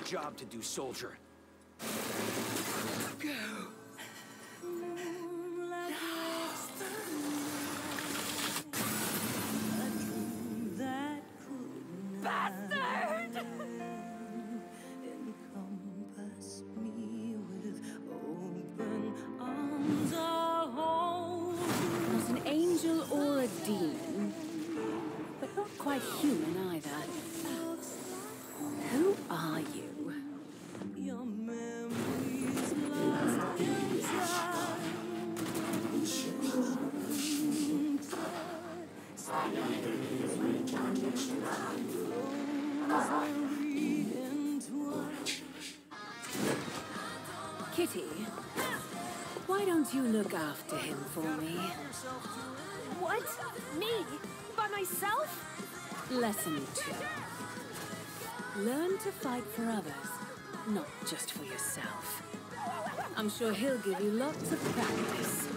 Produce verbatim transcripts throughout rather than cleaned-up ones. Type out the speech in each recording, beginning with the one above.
job to do, soldier. Go. Bastard! Encompass me with open arms. Not an angel or a demon, but not quite human either. Who are you? Your memories lost in time. Kitty, why don't you look after him for me? What? Me? By myself? Lesson two. Learn to fight for others, not just for yourself. I'm sure he'll give you lots of practice.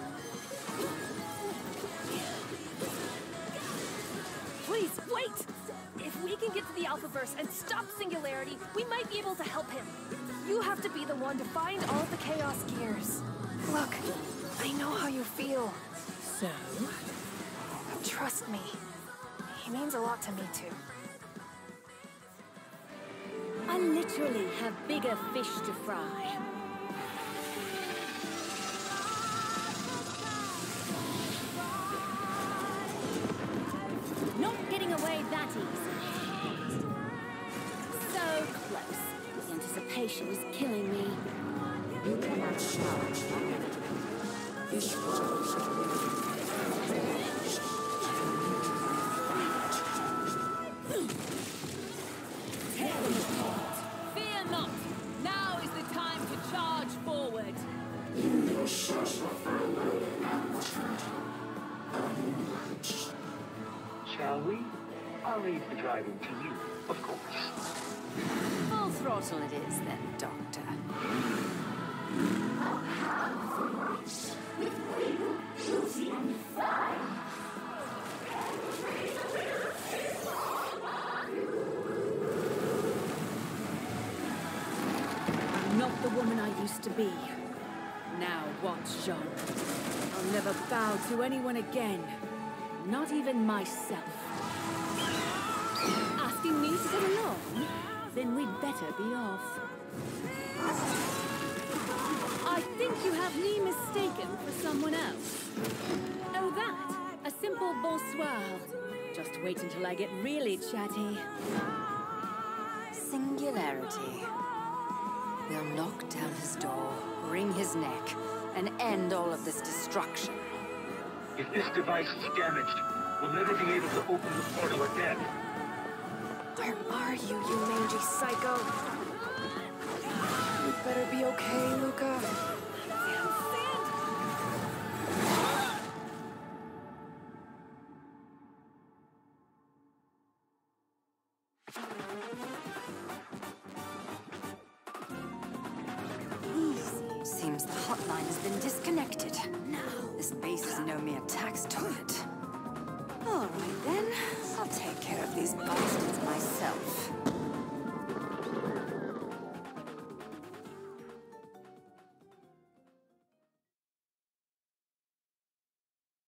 Please, wait! If we can get to the Alphaverse and stop Singularity, we might be able to help him. You have to be the one to find all of the Chaos Gears. Look, I know how you feel. So? Trust me. He means a lot to me, too. I literally have bigger fish to fry. Not getting away that easy. So close. The anticipation is killing me. You cannot stop. This Fear not. Now is the time to charge forward. Shall we? I'll leave the driving to you, of course. Full throttle it is then, Doctor. I'm not the woman I used to be. Now watch, Jean. I'll never bow to anyone again. Not even myself. Asking me to get along? Then we'd better be off. I think you have me mistaken for someone else. Oh, that? A simple bonsoir. Just wait until I get really chatty. Singularity. We'll knock down his door, wring his neck, and end all of this destruction. If this device is damaged, we'll never be able to open the portal again. Where are you, you mangy psycho? You better be okay, Luca. Seems the hotline has been disconnected. Now, this base is no mere tax toilet. All right then, I'll take care of these bastards myself.